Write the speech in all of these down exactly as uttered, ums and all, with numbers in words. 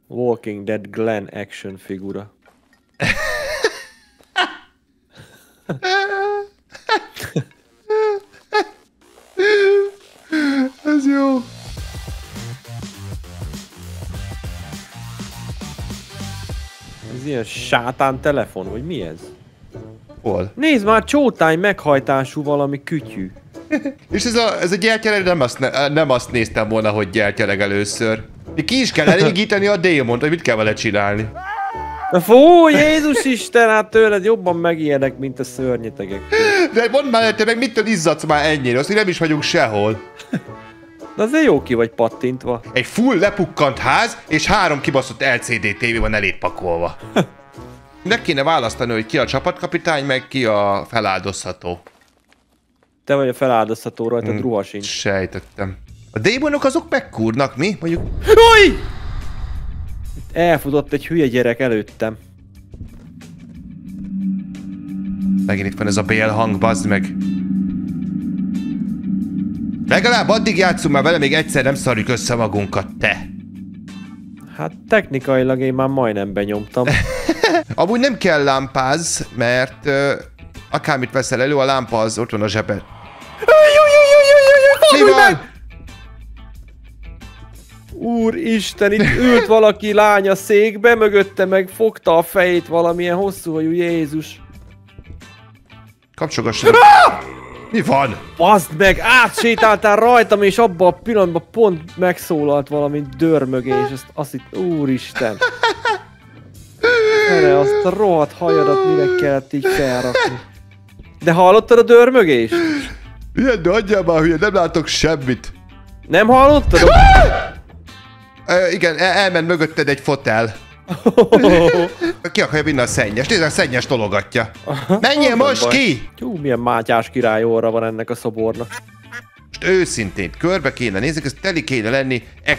Walking Dead Glenn action figura. Ez jó. Ez ilyen sátán telefon, vagy mi ez? Hol? Nézd már, csótány meghajtású valami kütyű. És ez a, ez a gyertyeleg, nem azt, ne, nem azt néztem volna, hogy gyertyeleg először. Ki is kell elégíteni a démont, hogy mit kell vele csinálni. Fú, Jézus Isten, hát tőled jobban megijedek, mint a szörnyetegek. De mondd már, te meg mitől izzadsz már ennyire, azt, hogy nem is vagyunk sehol. De azért jó ki vagy pattintva. Egy full lepukkant ház, és három kibaszott el cé dé tévé van eléd pakolva. Meg kéne választani, hogy ki a csapatkapitány, meg ki a feláldozható. Te vagy a feláldozható, rajtad hmm, ruha sincs. Sejtettem. A démonok azok megkúrnak, mi? Mondjuk... Ujj! Elfutott egy hülye gyerek előttem. Megint itt van ez a bélhang, bazd meg. Legalább addig játszunk már vele, még egyszer nem szarjuk össze magunkat, te. Hát technikailag én már majdnem benyomtam. Amúgy nem kell lámpáz, mert uh, akármit veszel elő, a lámpa az ott van a zsebed. Mi van? Úristen, itt ült valaki lány a székbe, mögötte meg fogta a fejét valamilyen hosszú hajú Jézus. Kapcsolgassad. Mi van? Baszd meg, átsétáltál rajtam, és abban a pillanatban pont megszólalt valami dörmögés, azt, azt itt, úristen. Erre azt a rohadt hajadat minek kellett így felrakni. De hallottad a dörmögést? Ilyen, de adjál már, hülye, nem látok semmit. Nem hallottad? Ö, igen, el elment mögötted egy fotel. Ki akarja vinni a szennyes? Nézd, a szennyes tologatja. Menjél most ki! Hú, milyen Mátyás király orra van ennek a szobornak. Most őszintén, körbe kéne nézzük, ez teli kéne lenni. Ek...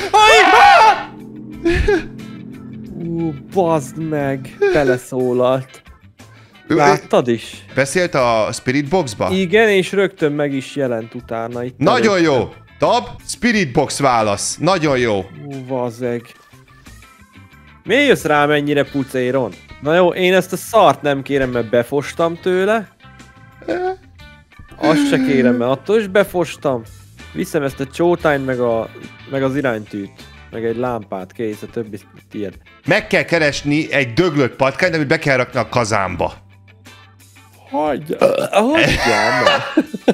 Ú, bazd meg, beleszólalt. Láttad is? Beszélt a Spirit Boxba? Igen, és rögtön meg is jelent utána itt. Nagyon előtt. Jó! Tab, Spirit Box válasz. Nagyon jó. Ú, vazeg. Miért jössz rám ennyire pucéron? Na jó, én ezt a szart nem kérem, mert befostam tőle. Azt se kérem, mert attól is befostam. Viszem ezt a csótányt, meg, a, meg az iránytűt. Meg egy lámpát, kész, a többi tiéd. Meg kell keresni egy döglött patkányt, amit be kell rakni a kazánba. Hagyjál, hagyjál már.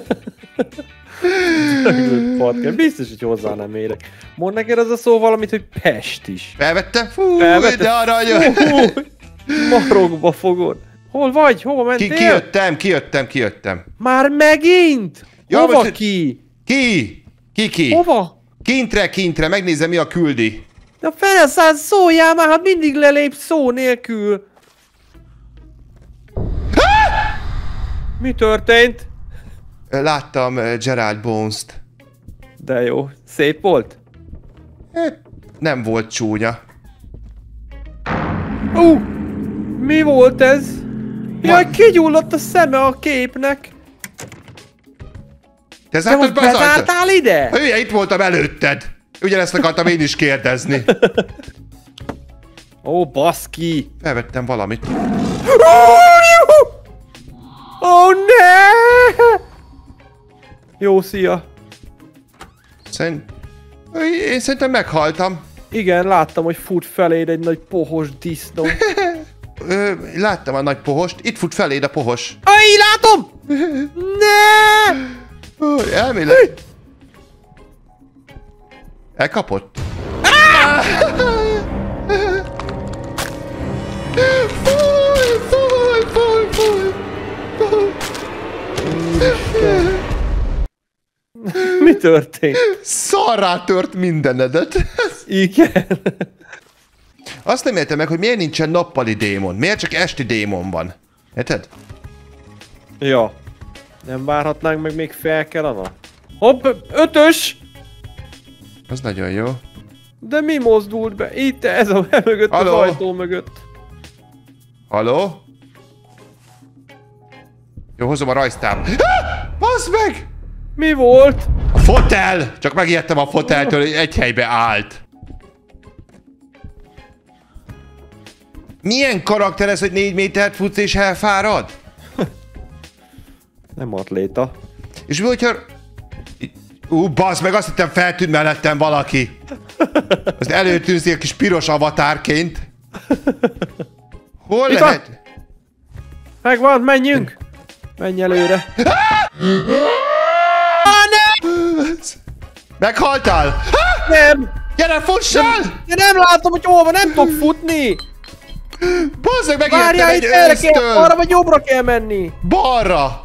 Döglött patkány, biztos, hogy hozzá nem érek. Mondd neked az a szó valamit, hogy Pest is. Felvette? Fú, Felvette? de arra jön. Marokba fogod. Hol vagy? Hova mentél? Ki, kijöttem, kijöttem, kijöttem. Már megint? Ja, Hova most, ki? Ki? Ki ki? Hova? Kintre, kintre, megnézem mi a küldi. De felszáll, szóljál már, hát mindig lelép szó nélkül. Mi történt? Láttam Gerald Bones-t. De jó, szép volt? Nem volt csúnya. Ú, uh, mi volt ez? Jaj, kigyulladt a szeme a képnek. Te, Te most bezártál ide? Hülye, itt voltam előtted. Ugyanezt akartam én is kérdezni. Ó, baszki. Felvettem valamit. Ó, oh, ne! Jó, szia. Szerint... Én szerintem meghaltam. Igen, láttam, hogy fut feléd egy nagy pohos disznó. Ö, láttam a nagy pohost. Itt fut feléd a pohos. Aj, látom! Ne! Ó, elmélet. Elkapott? Ah! Fúj, fúj, fúj, fúj, fúj. Mi történt? Szarrá tört mindenedet. Igen. Azt nem értem meg, hogy miért nincsen nappali démon. Miért csak esti démon van? Érted? Ja. Nem várhatnánk meg, még fel kell a nap? Hopp, ötös! Az nagyon jó. De mi mozdult be? Itt, ez a mögött, az ajtó mögött. Haló? Jó, hozom a rajztám. Baszd meg! Mi volt? A fotel! Csak megijedtem a foteltől, hogy egy helybe állt. Milyen karakter ez, hogy négy métert futsz és elfárad? Nem atléta. És mi, hogyha... Ú, bassz meg, azt hittem feltűnt mellettem valaki. Azt előtűnsz egy kis piros avatárként. Hol Itt lehet? van. Megvan, menjünk! Menj előre. Meghaltál? Nem! Gyere, fussál! De nem látom, hogy hol van, nem tudok futni! Bassz meg, megijedtem Várjál, egy itt erre kell, ősztől! arra vagy jobbra kell menni! Balra!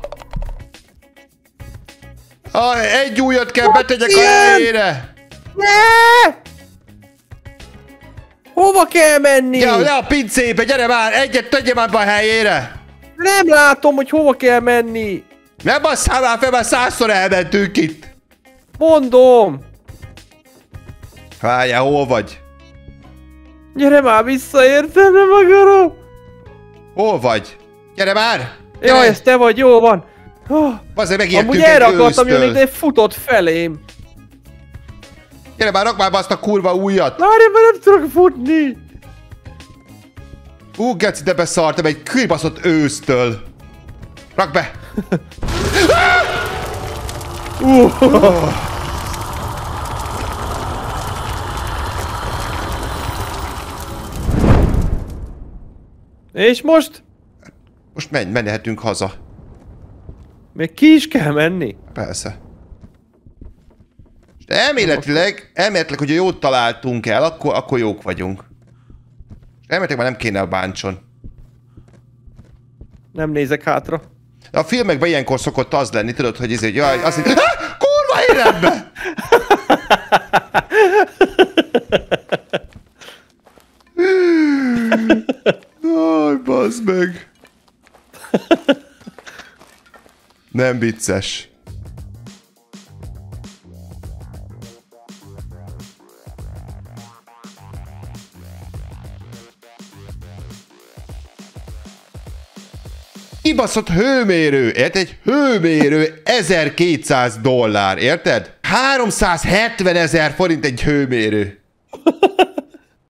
Ah, egy ujjat kell betegyek a ilyen? helyére! Ne! Hova kell menni? Ja, le a pincébe, gyere már! Egyet tegye már be a helyére! Nem látom, hogy hova kell menni! Nem basszál már fel, már százszor elmentünk itt! Mondom! Várjál, hol vagy? Gyere már vissza, értem, nem akarom! Hol vagy? Gyere már! Gyere. Jaj, ez te vagy, jó van! Oh, Azért megijedtünk amúgy erre egy akartam ősztől. jönni, de futott felém! Gyere már, rak már be azt a kurva ujjat! Várj, mert nem tudok futni! Ú, geci, de beszartam egy kibaszott ősztől! Rak be! Uh. Oh. És most? Most menj, menhetünk haza. Még ki is kell menni? Persze. De elméletileg, elméletileg, hogyha jót találtunk el, akkor, akkor jók vagyunk. És elméletileg már nem kéne a báncson. Nem nézek hátra. De a filmekben ilyenkor szokott az lenni, tudod, hogy ez egy, jaj, azt mondja, kurva életbe! Aj, bazd meg. Nem vicces. Kibaszott hőmérő, érted? Egy hőmérő ezerkétszáz dollár, érted? háromszázhetven ezer forint egy hőmérő.